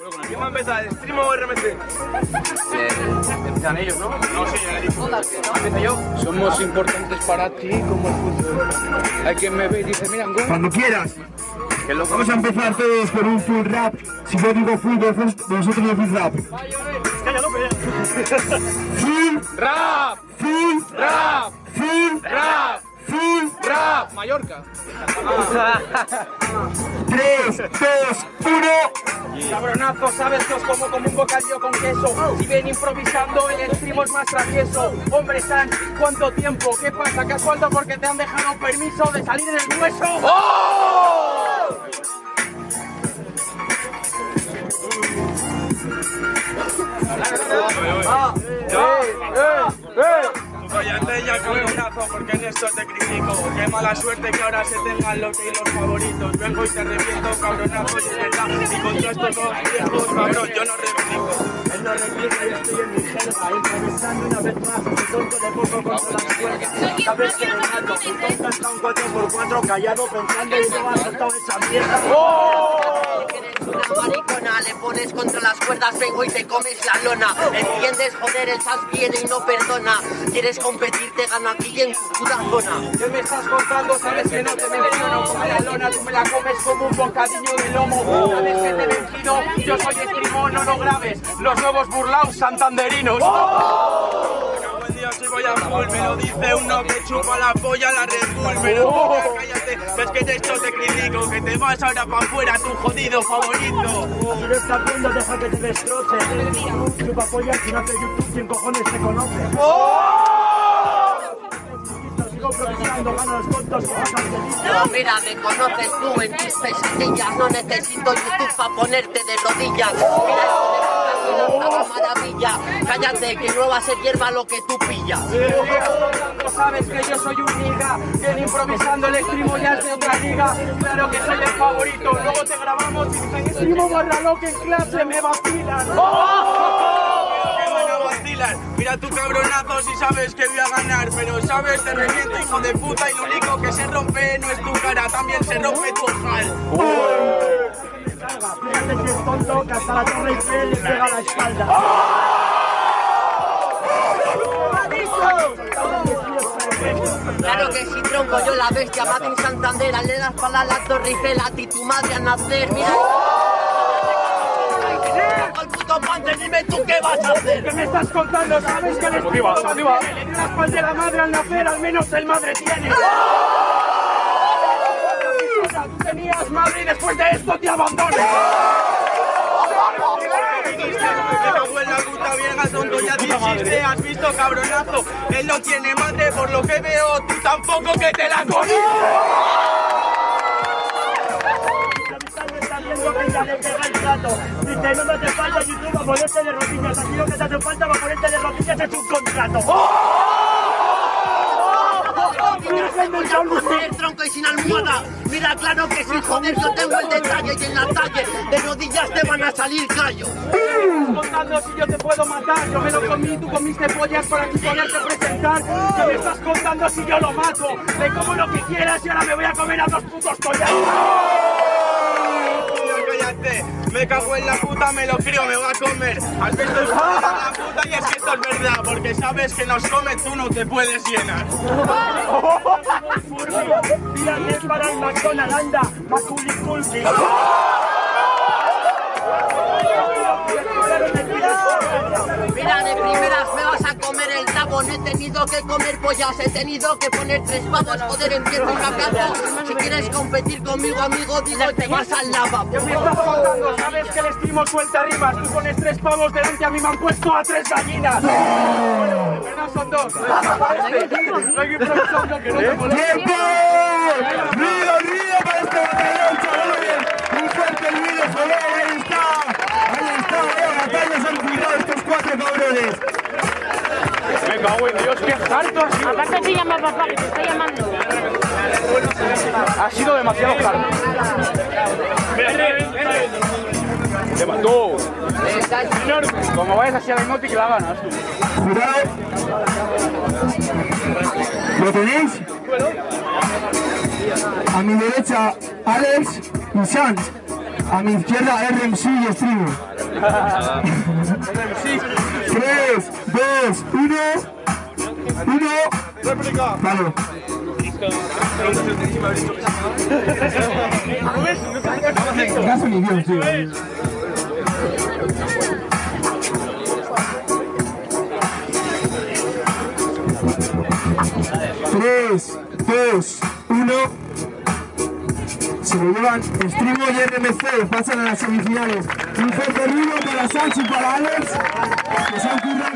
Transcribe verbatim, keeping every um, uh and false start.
¿Quién va a empezar? ¿Stream o R M C? Eh, empiezan ellos, ¿no? No, sí, ya le digo. Empiezo yo. Somos importantes para ti como el fútbol. Hay quien me ve y dice, mira, gol. Cuando quieras. Qué loco. Vamos a empezar todos con un full rap. Si yo digo full, vosotros decís rap. Full ¡Rap! full ¡Rap! full ¡Rap! full ¡Rap! Mallorca. tres, dos, uno. Cabronazo, sabes que os como como un bocadillo con queso. Si ven improvisando, el extremo es más travieso. Hombre San, ¿cuánto tiempo? ¿Qué pasa? ¿Que has vuelto porque te han dejado permiso de salir del hueso? ¡Oh! ¡Ah! ¡Eh! ¡Eh! ¡Eh! Cállate ya, cabronazo, porque en esto te critico. Qué mala suerte que ahora se tengan los y los favoritos. Vengo y te reviento, cabronazo, y es verdad. Y contra estos dos viejos, cabrón, yo no replico. Él no replica, yo estoy en mi jerga, improvisando una vez más, un tonto de poco contra las cuerdas. Sabes que me mato, un tonto está un cuatro por cuatro callado pensando y no ha soltado esa mierda. Una maricona, le pones contra las cuerdas, vengo y te comes la lona. Entiendes, joder, el sas viene y no perdona. Quieres competir, te gano aquí en tu puta zona. ¿Qué me estás contando? Sabes que no te menciono como la lona, tú me la comes como un bocadillo de lomo. Sabes que te he vencido, yo soy escrimo, no lo grabes. Los nuevos burlaos santanderinos. Buen día, si voy a full, me lo dice uno que chupa la polla la Red Bull. Pero poca, cállate, ves que de esto te critico. Que te vas ahora pa' afuera, tu jodido favorito. Si lo estás viendo, deja que te destroce. Chupa polla, si no hace YouTube, ¿quién cojones te conoce? Sigo improvisando, gano los tontos que pasan de listo. No, mira, me conoces tú en tus pesadillas. No necesito YouTube para ponerte de rodillas. Mira esto de la maravilla. Cállate, que no va a ser hierba lo que tú pillas. No sabes que yo soy un niga, que en improvisando el extremo ya es de otra liga. Claro que soy el favorito, luego te grabamos y en extremo barra lo que en clase me vacilan. Mira tu cabronazo si sabes que voy a ganar, pero sabes, te reviento, hijo de puta, y lo único que se rompe no es tu cara, también se rompe tu ojal. Fíjate que es tonto, que hasta la torre Eiffel le pega la espalda. Claro que sí, tronco, yo la bestia, Made in Santander, le das pala a la torre Eiffel, a ti tu madre a nacer, mira. Al puto pante, dime tú qué vas a hacer. ¿Qué me estás contando? ¿Sabes que el extremo le dio una espalda a la madre al nacer? Al menos el madre tiene. Tú tenías madre y después de esto te abandoné. Me cago en la puta vieja, tonto, ya te hiciste, has visto, cabronazo. Él no tiene madre, por lo que veo, tú tampoco, que te la comiste. Que ya le pega el plato. Dice, no me hace falta YouTube a ponerte de rodillas. Aquí lo que te hace falta para ponerte de rodillas es un contrato. El tronco y sin almohada. Mira, claro que sí, joder, yo tengo el detalle y en la calle de rodillas te van a salir callos. Contando si yo te puedo matar, yo me lo comí, tú comiste pollas para aquí poderte presentar. ¿Qué me estás contando si yo lo mato? Le como lo que quieras y ahora me voy a comer a dos putos collados. Cállate, me cago en la puta, me lo crío, me va a comer. Has visto el hijo de la puta y es que esto es verdad, porque sabes que nos come, tú no te puedes llenar. Tírate para el McDonald's, anda, Maculi Culpi. Mira, de primeras me vas a comer el tabón. He tenido que comer pollas, he tenido que poner tres pavos. Joder, empiezo un campeonato. Si quieres competir conmigo, amigo, digo, te vas al lavabo. ¿Qué me estás contando? Sabes que el estimo suelta rimas. Tú pones tres pavos delante, a mí me han puesto a tres gallinas. Bueno, de verdad son dos. No hay improvisando que no te moleste. ¡Tiempo! ¡Ruido, ruido para este batallón, chavales! ¡Un fuerte ruido, joder! ¡Ahí está! ¡Ahí está! ¡Eh! ¡Apenas han cuidado estos cuatro cabrones! Me cago en Dios, qué harto ha sido. Aparte se llama papá, que te está llamando. Ha sido demasiado harto. Te mató. Como vayas así a la emote que la ganas tú. Jurado. ¿Lo tenéis? A mi derecha, Alex y Sanz. A mi izquierda R M C y Stream. tres, dos, uno. uno. Vale. Caso ni Dios, tío. tres, dos, uno. Se lo llevan Strimo y R M C, pasan a las semifinales. Un fuerte ruido para Sancho y para Alex, que se han currado.